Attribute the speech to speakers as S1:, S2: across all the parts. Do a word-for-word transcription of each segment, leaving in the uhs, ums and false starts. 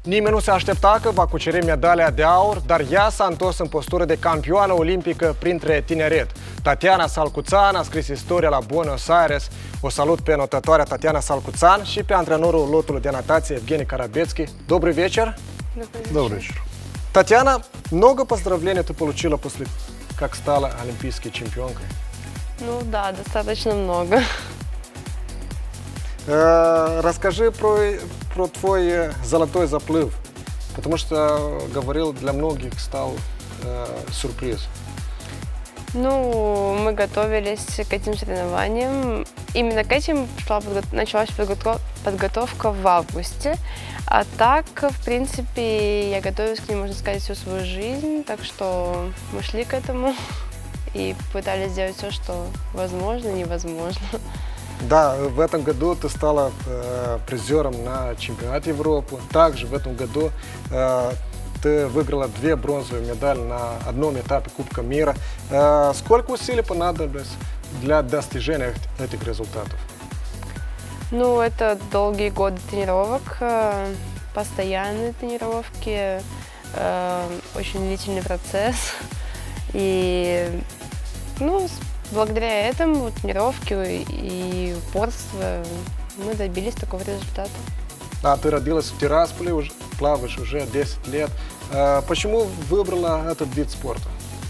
S1: Nimeni nu se aștepta că va cuceri medalia de aur, dar ea s-a întors în postură de campioană olimpică printre tineret. Tatiana Salcuțan a scris istoria la Buenos Aires. O salut pe notătoarea Tatiana Salcuțan și pe antrenorul lotului de natație Evgeny Karabetsky. Добрый вечер.
S2: Добрый вечер.
S1: Татьяна, много поздравлений ты получила после как стала олимпийской чемпионкой?
S3: Ну да, достаточно много.
S1: Расскажи про, про твой золотой заплыв, потому что, говорил, для многих стал э, сюрприз.
S3: Ну, мы готовились к этим соревнованиям. Именно к этим шла подго... началась подго... подготовка в августе. А так, в принципе, я готовилась к ним, можно сказать, всю свою жизнь. Так что мы шли к этому и пытались сделать все, что возможно и невозможно.
S1: Да, в этом году ты стала э, призером на чемпионате Европы. Также в этом году э, ты выиграла две бронзовые медали на одном этапе Кубка мира. Э, сколько усилий понадобилось для достижения этих результатов?
S3: Ну, это долгие годы тренировок, э, постоянные тренировки, э, очень длительный процесс. И, ну, благодаря этому, тренировке и упорству, мы добились такого результата.
S1: А ты родилась в Тирасполе, уже, плаваешь уже десять лет. А почему выбрала этот вид спорта?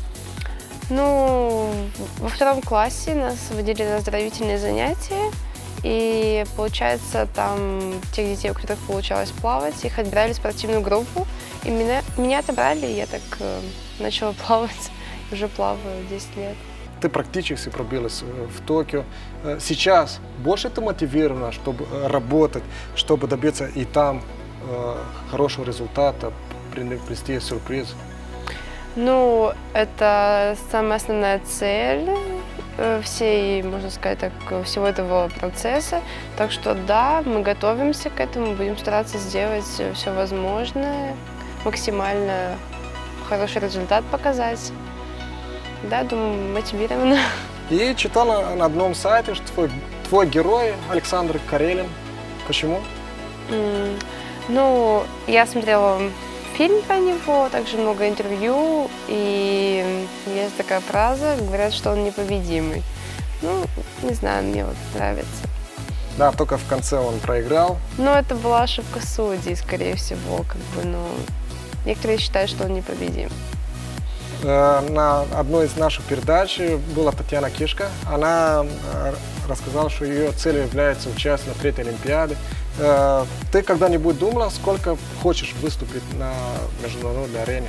S3: Ну, во втором классе нас водили на оздоровительные занятия. И, получается, там тех детей, у которых получалось плавать, их отбирали в спортивную группу. И меня, меня отобрали, и я так э, начала плавать. Уже плаваю десять лет.
S1: Ты практически пробилась в Токио. Сейчас больше ты мотивирована, чтобы работать, чтобы добиться и там э, хорошего результата, принести сюрприз?
S3: Ну, это самая основная цель всей, можно сказать так, всего этого процесса. Так что да, мы готовимся к этому, будем стараться сделать все возможное, максимально хороший результат показать. Да, думаю, мотивирована.
S1: И читала на одном сайте, что твой, твой герой Александр Карелин. Почему?
S3: Mm, ну, я смотрела фильм про него, также много интервью, и есть такая фраза, говорят, что он непобедимый. Ну, не знаю, мне вот нравится.
S1: Да, только в конце он проиграл.
S3: Ну, это была ошибка судей, скорее всего, как бы, но некоторые считают, что он непобедим.
S1: На одной из наших передач была Татьяна Кишка. Она рассказала, что ее целью является участие на третьей Олимпиаде. Ты когда-нибудь думала, сколько хочешь выступить на международной арене?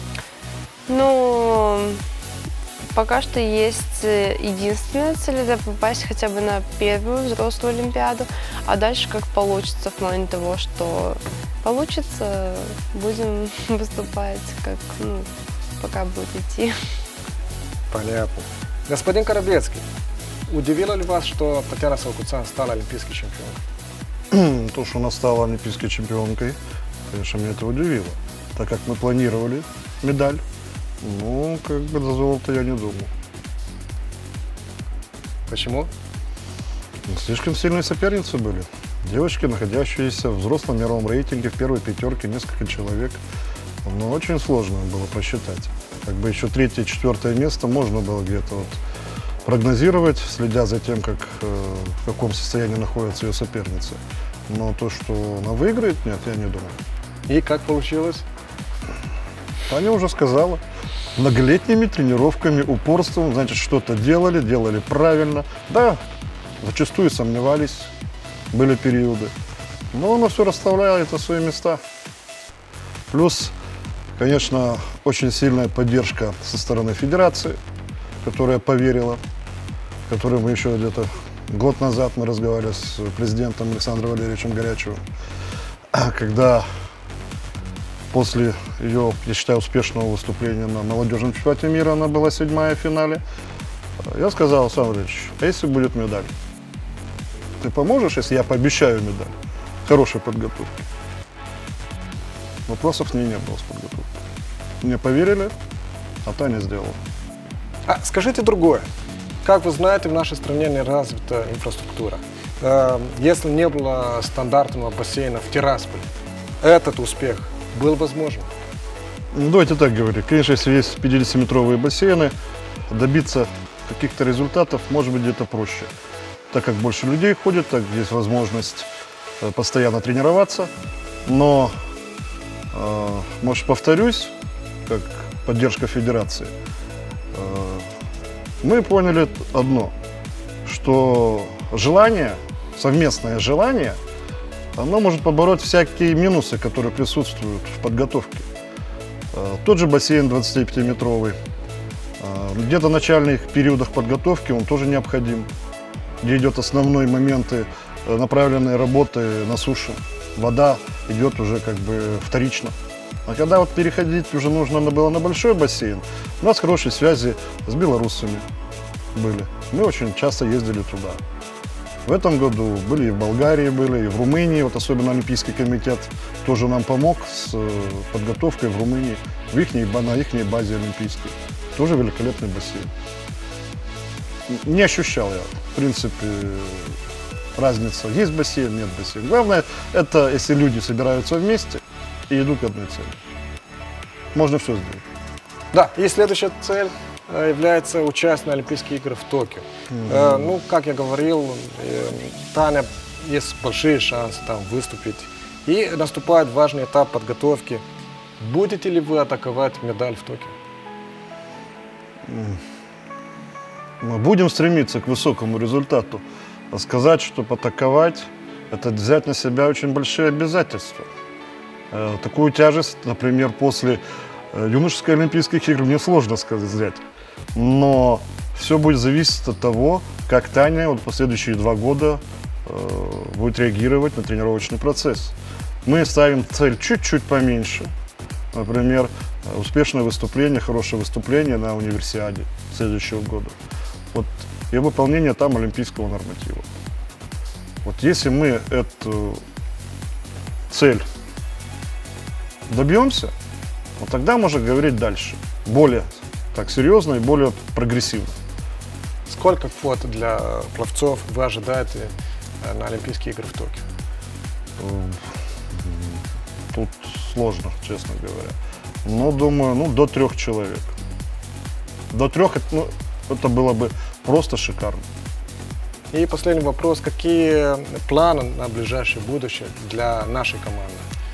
S3: Ну, пока что есть единственная цель – это попасть хотя бы на первую взрослую Олимпиаду, а дальше как получится в плане того, что получится, будем выступать, как, ну, пока будет идти.
S1: Понятно. Господин Карабецкий, удивило ли вас, что Татьяна Салкуцан стала олимпийской чемпионкой?
S2: То, что она стала олимпийской чемпионкой, конечно, меня это удивило. Так как мы планировали медаль, ну, как бы до золота я не думал.
S1: Почему?
S2: Слишком сильные соперницы были. Девочки, находящиеся в взрослом мировом рейтинге, в первой пятерке, несколько человек. Но очень сложно было просчитать. Как бы еще третье, четвертое место можно было где-то вот прогнозировать, следя за тем, как, э, в каком состоянии находится ее соперница. Но то, что она выиграет, нет, я не думаю.
S1: И как получилось?
S2: Таня уже сказала. Многолетними тренировками, упорством, значит, что-то делали, делали правильно. Да, зачастую сомневались, были периоды. Но она все расставляет на свои места. Плюс, конечно, очень сильная поддержка со стороны федерации, которая поверила, которой мы еще где-то год назад мы разговаривали с президентом Александром Валерьевичем Горячевым, когда после ее, я считаю, успешного выступления на молодежном чемпионате мира, она была седьмая в финале, я сказал: Александр Валерьевич, а если будет медаль? Ты поможешь, если я пообещаю медаль? Хорошей подготовки. Вопросов с ней не было с подготовкой. Мне поверили, а Таня сделала.
S1: А скажите другое. Как вы знаете, в нашей стране не развита инфраструктура. Если не было стандартного бассейна в Тирасполе, этот успех был возможен?
S2: Ну, давайте так говорить. Конечно, если есть пятидесятиметровые бассейны, добиться каких-то результатов может быть где-то проще. Так как больше людей ходит, так есть возможность э, постоянно тренироваться. Но, э, может, повторюсь, как поддержка федерации, э, мы поняли одно, что желание, совместное желание, оно может побороть всякие минусы, которые присутствуют в подготовке. Э, тот же бассейн двадцатипятиметровый, э, где-то в начальных периодах подготовки он тоже необходим, где идет основные моменты э, направленной работы на суше. Вода идет уже как бы вторично. А когда вот переходить уже нужно было на большой бассейн, у нас хорошие связи с белорусами были. Мы очень часто ездили туда. В этом году были и в Болгарии, были и в Румынии, вот особенно Олимпийский комитет тоже нам помог с подготовкой в Румынии, в их, на их базе олимпийской. Тоже великолепный бассейн. Не ощущал я, в принципе, разница, есть бассейн, нет бассейна. Главное, это если люди собираются вместе и идут к одной цели. Можно все сделать.
S1: Да, и следующая цель э, является участие на Олимпийских играх в Токио. Mm-hmm. э, ну, как я говорил, э, Таня, есть большие шансы там выступить. И наступает важный этап подготовки. Будете ли вы атаковать медаль в Токио?
S2: Mm. Мы будем стремиться к высокому результату. А сказать, что атаковать, это взять на себя очень большие обязательства. Э, такую тяжесть, например, после э, юношеских Олимпийских игр мне сложно сказать взять. Но все будет зависеть от того, как Таня вот, последующие два года э, будет реагировать на тренировочный процесс. Мы ставим цель чуть-чуть поменьше. Например, успешное выступление, хорошее выступление на универсиаде следующего года. Вот, и выполнение там олимпийского норматива. Вот если мы эту цель добьемся, вот тогда можно говорить дальше, более так серьезно и более прогрессивно.
S1: Сколько квот для пловцов вы ожидаете на Олимпийские игры в Токио?
S2: Тут сложно, честно говоря. Но думаю, ну, до трех человек. До трех, ну, это было бы просто шикарно.
S1: И последний вопрос. Какие планы на ближайшее будущее для нашей команды?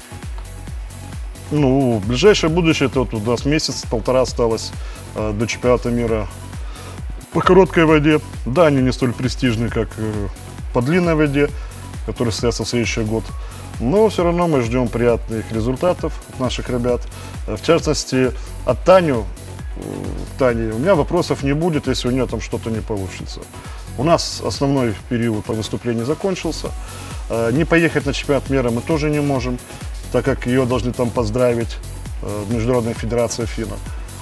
S2: Ну, ближайшее будущее, это вот у нас месяц-полтора осталось э, до чемпионата мира по короткой воде. Да, они не столь престижны, как э, по длинной воде, который состоится в следующий год. Но все равно мы ждем приятных результатов от наших ребят. В частности, от Таню, Тани, у меня вопросов не будет, если у нее там что-то не получится. У нас основной период по выступлению закончился. Не поехать на чемпионат мира мы тоже не можем, так как ее должны там поздравить Международная федерация ФИНА.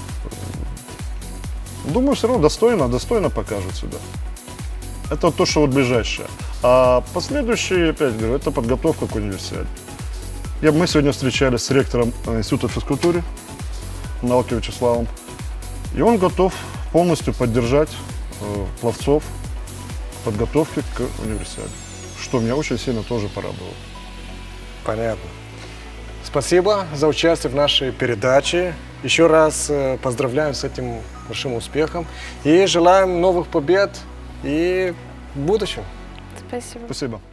S2: Думаю, все равно достойно, достойно покажет себя. Это вот то, что вот ближайшее. А последующие, опять говорю, это подготовка к универсиаде. Я, мы сегодня встречались с ректором Института физкультуры Налки Вячеславом. И он готов полностью поддержать э, пловцов в подготовке к универсиаде. Что меня очень сильно тоже порадовало.
S1: Понятно. Спасибо за участие в нашей передаче. Еще раз э, поздравляем с этим большим успехом. И желаем новых побед и в будущем.
S3: Спасибо.
S2: Спасибо.